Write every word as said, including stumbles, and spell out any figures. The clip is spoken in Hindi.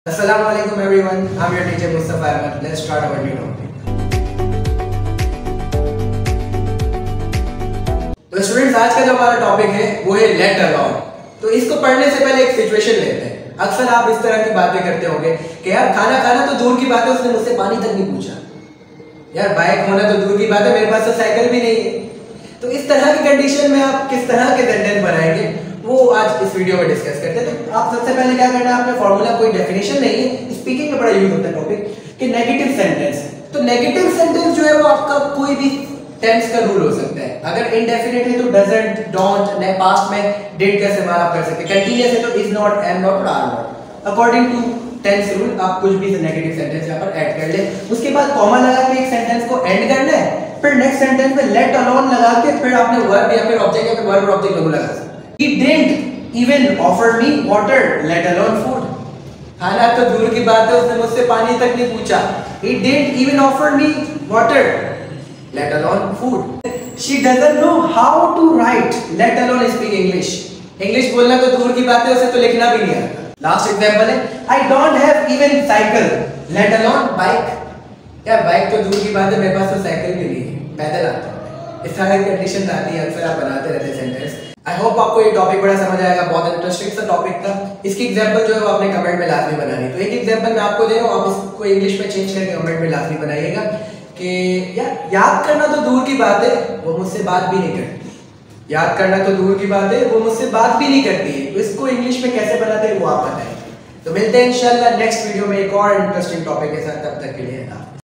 Assalamualaikum everyone, I'm your teacher Mustafa Ahmed. Let's start our new topic. तो स्टूडेंट्स, आज का जो हमारा टॉपिक है वो है लेट अलोन। तो इसको पढ़ने से पहले एक सिचुएशन लेते हैं। अक्सर आप इस तरह की बातें करते होंगे कि यार खाना खाना तो दूर की बात है, उसने मुझसे पानी तक नहीं पूछा। यार बाइक होना तो दूर की बात है, मेरे पास तो साइकिल भी नहीं है। तो इस तरह की कंडीशन में आप किस तरह के सेंटेंस बनाएंगे वो आज इस वीडियो में डिस्कस करते हैं। तो आप सबसे पहले क्या करना है, आपने फॉर्मूला कोई डेफिनेशन नहीं है, स्पीकिंग में बड़ा यूज होता है टॉपिक कि नेगेटिव सेंटेंस। तो नेगेटिव सेंटेंस जो है वो आपका कोई भी टेंस का रूल हो सकता है। अगर इनडेफिनिट है तो डजंट, डोंट, ने पास्ट में डिड का इस्तेमाल आप कर सकते हैं। कंटीन्यूअस है तो इज नॉट, एम नॉट और are not. According to tense rule आप कुछ भी नेगेटिव सेंटेंस यहां पर ऐड कर ले। उसके बाद कॉमा लगा के एक सेंटेंस को एंड करना है, फिर नेक्स्ट सेंटेंस में लेट अलोन लगा के फिर आपने वर्ब या फिर ऑब्जेक्ट या फिर वर्ब और ऑब्जेक्ट दोनों लगा सकते हैं। He didn't even offer me water, let alone food. खाना तो दूर की बात है, उसने मुझसे पानी तक नहीं पूछा। He didn't even offer me water, let alone food. She doesn't know how to write, let alone speak English. English बोलना तो दूर की बात है, उसे तो लिखना भी नहीं आता। लास्ट एग्जांपल है I don't have even cycle, let alone bike. यार बाइक तो दूर की बात है, मेरे पास तो साइकिल भी नहीं है, पैदल आता हूं। इस तरह की कंडीशन आती है, अक्सर आप बनाते रहते हैं सेंटेंस। आई होप आपको ये टॉपिक बड़ा समझ आएगा, बहुत इंटरेस्टिंग सा टॉपिक था। इसकी एग्जांपल जो है वो आपने कमेंट में लाजमी बनानी। तो एक एग्जांपल मैं आपको दे रहा हूं, आप इसको इंग्लिश में चेंज करके कमेंट में लाजमी बनाइएगा कि यार याद करना तो दूर की बात है, वो मुझसे बात भी नहीं करती। याद करना तो दूर की बात है, वो मुझसे बात भी नहीं करती है। तो इसको इंग्लिश में कैसे बनाते हैं वो आप बताएं। तो मिलते हैं इंशाल्लाह नेक्स्ट वीडियो में एक और इंटरेस्टिंग टॉपिक के साथ। तब तक के लिए